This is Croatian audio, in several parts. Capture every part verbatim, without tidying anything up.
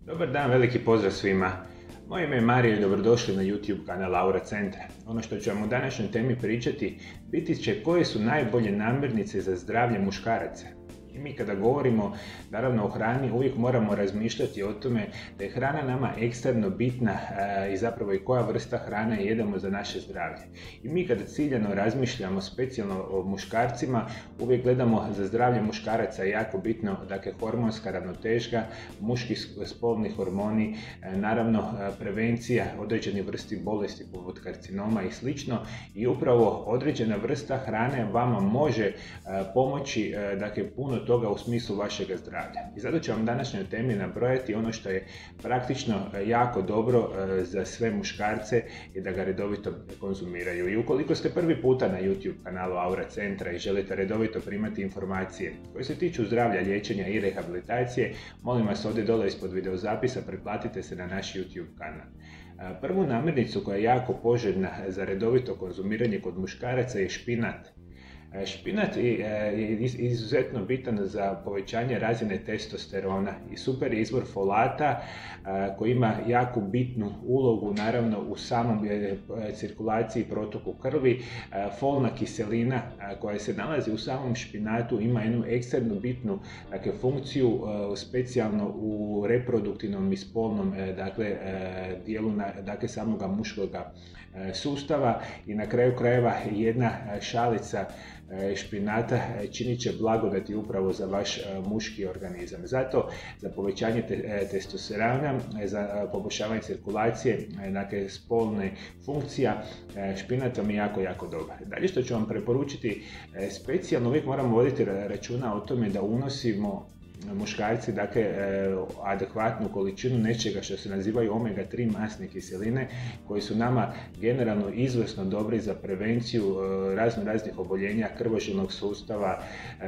Dobar dan, veliki pozdrav svima. Moje ime je Mario i dobrodošli na YouTube kanal Aura Centra. Ono što ću vam u današnjoj temi pričati biti će koje su najbolje namirnice za zdravlje muškaraca. I mi kada govorimo naravno o hrani uvijek moramo razmišljati o tome da je hrana nama eksterno bitna e, i zapravo i koja vrsta hrane jedemo za naše zdravlje. I mi kada ciljano razmišljamo specijalno o muškarcima uvijek gledamo za zdravlje muškaraca je jako bitno, dakle hormonska ravnoteža, muški spolni hormoni, e, naravno e, prevencija određenih vrsti bolesti poput karcinoma i slično. I upravo određena vrsta hrane vama može e, pomoći e, dakle puno toga u smislu vašeg zdravlja. I zato ću vam današnjoj temi nabrojati ono što je praktično jako dobro za sve muškarce i da ga redovito konzumiraju. I ukoliko ste prvi puta na YouTube kanalu Aura Centra i želite redovito primati informacije koje se tiču zdravlja, liječenja i rehabilitacije, molim vas ovdje dole ispod videozapisa pretplatite se na naš YouTube kanal. Prvu namirnicu koja je jako poželjna za redovito konzumiranje kod muškaraca je špinat. Špinat je izuzetno bitan za povećanje razine testosterona i super je izvor folata koji ima jako bitnu ulogu naravno u samom cirkulaciji i protoku krvi. Folna kiselina koja se nalazi u samom špinatu ima jednu eksternu bitnu dakle, funkciju specijalno u reproduktivnom i spolnom dakle, dijelu dakle, samoga muškoga sustava i na kraju krajeva jedna šalica špinata činit će blagodati upravo za vaš muški organizam. Zato za povećanje te, testosterona, za poboljšavanje cirkulacije, dakle spolne funkcija, špinat vam je jako, jako dobar. Dalje što ću vam preporučiti, specijalno uvijek moramo voditi računa o tome da unosimo muškarci dakle adekvatnu količinu nečega što se nazivaju omega tri masne kiseline koji su nama generalno izvrsno dobri za prevenciju razno raznih oboljenja krvožilnog sustava,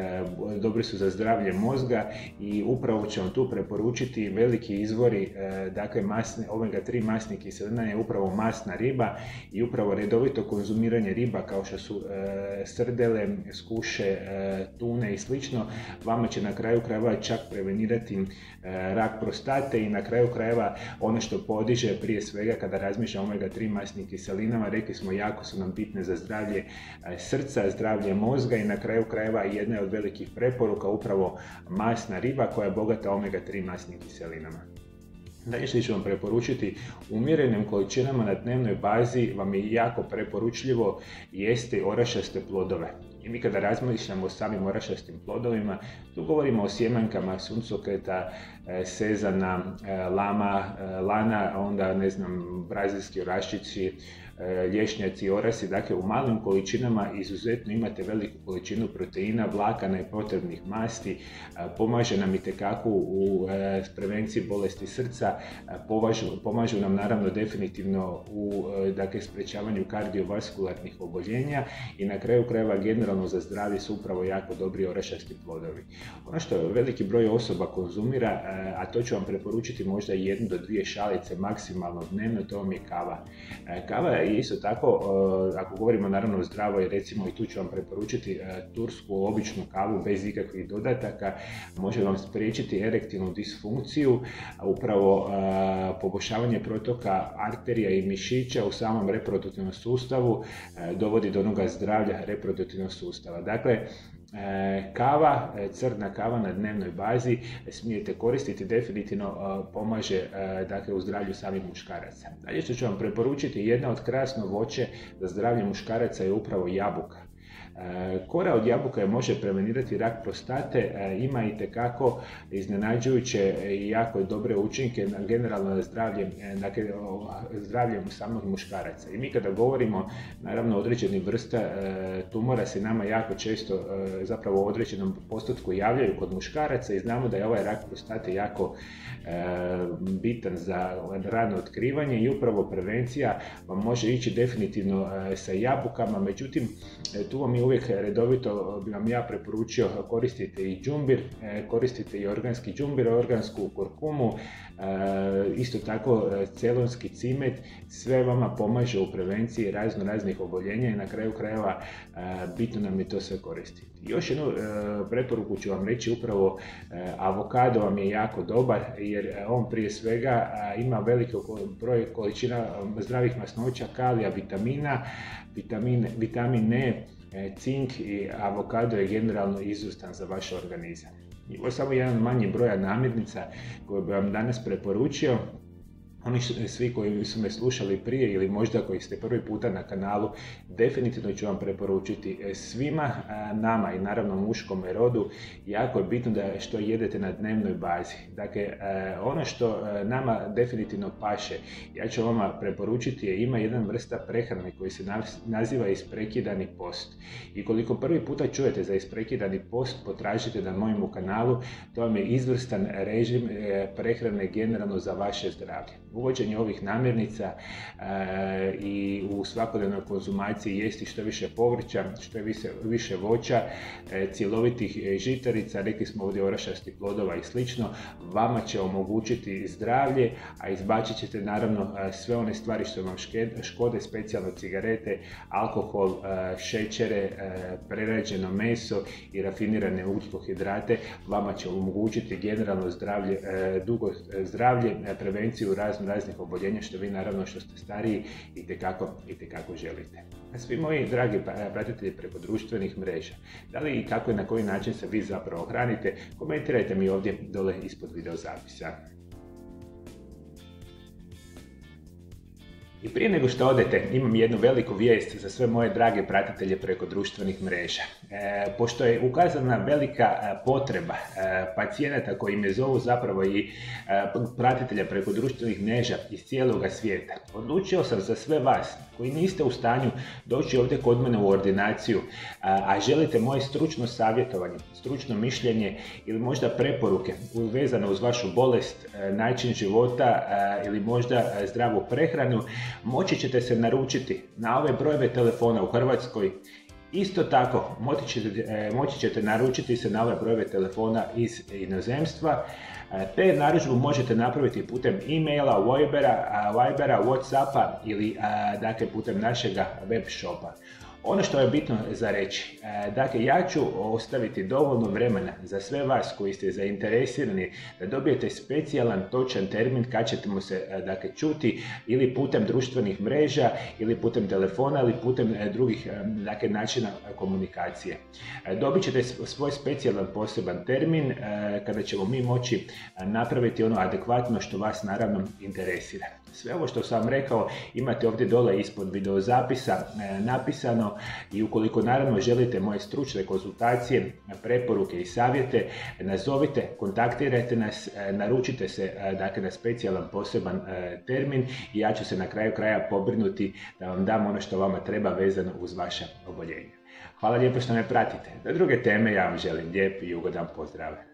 dobri su za zdravlje mozga i upravo ću vam tu preporučiti veliki izvori dakle masne, omega tri masne kiselina je upravo masna riba i upravo redovito konzumiranje riba kao što su srdele, skuše, tune i slično vama će na kraju krajeva čak prevenirati e, rak prostate i na kraju krajeva ono što podiže prije svega kada razmišljamo o omega tri masnim kiselinama, rekli smo jako su nam bitne za zdravlje e, srca, zdravlje mozga i na kraju krajeva jedna je od velikih preporuka upravo masna riba koja je bogata omega tri masnim kiselinama. Dalje što ću vam preporučiti, u umjerenim količinama na dnevnoj bazi vam je jako preporučljivo jesti orašaste plodove. I mi kada razmišljamo o samim orašastim plodovima, tu govorimo o sjemenkama suncokreta, sezana, lama, lana, onda ne znam, brazilski oraščići, lješnjaci, orasi, dakle u malim količinama izuzetno imate veliku količinu proteina, vlakana i potrebnih masti, pomaže nam itekako u prevenciji bolesti srca, pomažu, pomažu nam naravno definitivno u dakle, sprečavanju kardiovaskularnih oboljenja i na kraju krajeva generalno za zdravlje su upravo jako dobri orašasti plodovi. Ono što veliki broj osoba konzumira, a to ću vam preporučiti možda jednu do dvije šalice maksimalno dnevno, to vam je kava. Kava je isto tako, ako govorimo naravno o zdravoj, recimo i tu ću vam preporučiti tursku običnu kavu bez ikakvih dodataka, može vam spriječiti erektilnu disfunkciju, upravo poboljšavanje protoka arterija i mišića u samom reproduktivnom sustavu dovodi do onoga zdravlja reproduktivnog sustava. Dakle, kava, crna kava na dnevnoj bazi smijete koristiti, definitivno pomaže dakle, u zdravlju samih muškaraca. Dalje što ću vam preporučiti, jedna od krasno voće za zdravlje muškaraca je upravo jabuka. Kora od jabuka je može prevenirati rak prostate, ima itekako iznenađujuće i jako dobre učinke na generalno zdravlje, dakle, zdravlje samog muškaraca. I mi kada govorimo naravno o određenim vrsta tumora se nama jako često zapravo u određenom postotku javljaju kod muškaraca i znamo da je ovaj rak prostate jako bitan za rano otkrivanje i upravo prevencija vam može ići definitivno sa jabukama, međutim tu vam je uvijek redovito bi vam ja preporučio koristite i džumbir, koristite i organski džumbir, organsku kurkumu, isto tako celonski cimet, sve vama pomaže u prevenciji razno raznih oboljenja i na kraju krajeva bitno nam je to sve koristiti. Još jednu preporuku ću vam reći, upravo avokado vam je jako dobar jer on prije svega ima veliki broj količina zdravih masnoća, kalija, vitamina, vitamin, vitamin E, cink i avokado je generalno izvrstan za vaš organizam. I ovo je samo jedan manji broj namirnica koje bi vam danas preporučio. Oni svi koji su me slušali prije ili možda koji ste prvi puta na kanalu, definitivno ću vam preporučiti svima nama i naravno muškom rodu. Jako je bitno da što jedete na dnevnoj bazi. Dakle, ono što nama definitivno paše, ja ću vama preporučiti je ima jedan vrsta prehrane koji se naziva isprekidani post. I koliko prvi puta čujete za isprekidani post, potražite na mojemu kanalu, to vam je izvrstan režim prehrane generalno za vaše zdravlje. Uvođenje ovih namirnica e, i u svakodnevnoj konzumaciji jesti što više povrća, što više, više voća, e, cjelovitih žitarica, rekli smo ovdje orašastih plodova i slično, vama će omogućiti zdravlje, a izbacit ćete naravno sve one stvari što vam škode, specijalno cigarete, alkohol, e, šećere, e, prerađeno meso i rafinirane ugljikohidrate. Vama će omogućiti generalno zdravlje, e, dugo zdravlje, e, prevenciju razno raznih oboljenja, što vi naravno što ste stariji itekako, itekako želite. A svi moji dragi pratitelji preko društvenih mreža, da li i kako i na koji način se vi zapravo hranite, komentirajte mi ovdje dole ispod video zapisa. I prije nego što odete, imam jednu veliku vijest za sve moje drage pratitelje preko društvenih mreža. E, pošto je ukazana velika potreba e, pacijenata koji me zovu zapravo i e, pratitelja preko društvenih mreža iz cijeloga svijeta, odlučio sam za sve vas koji niste u stanju doći ovdje kod mene u ordinaciju, a, a želite moje stručno savjetovanje, stručno mišljenje ili možda preporuke vezano uz vašu bolest, e, način života e, ili možda zdravu prehranu, moći ćete se naručiti na ove brojeve telefona u Hrvatskoj. Isto tako, moći ćete, moći ćete naručiti se na ove brojeve telefona iz inozemstva. Te narudžbu možete napraviti putem e-maila, Vibera, Vibera, Whatsappa ili dakle, putem našega web shopa. Ono što je bitno za reći, dakle ja ću ostaviti dovoljno vremena za sve vas koji ste zainteresirani da dobijete specijalan točan termin kad ćemo se dakle, čuti ili putem društvenih mreža ili putem telefona ili putem drugih dakle, načina komunikacije. Dobit ćete svoj specijalan poseban termin kada ćemo mi moći napraviti ono adekvatno što vas naravno interesira. Sve ovo što sam vam rekao imate ovdje dole ispod videozapisa napisano i ukoliko naravno želite moje stručne konzultacije, preporuke i savjete, nazovite, kontaktirajte nas, naručite se dakle, na specijalan poseban termin i ja ću se na kraju kraja pobrinuti da vam dam ono što vama treba vezano uz vaše oboljenje. Hvala lijepo što me pratite. Do druge teme ja vam želim lijep i ugodan pozdrav.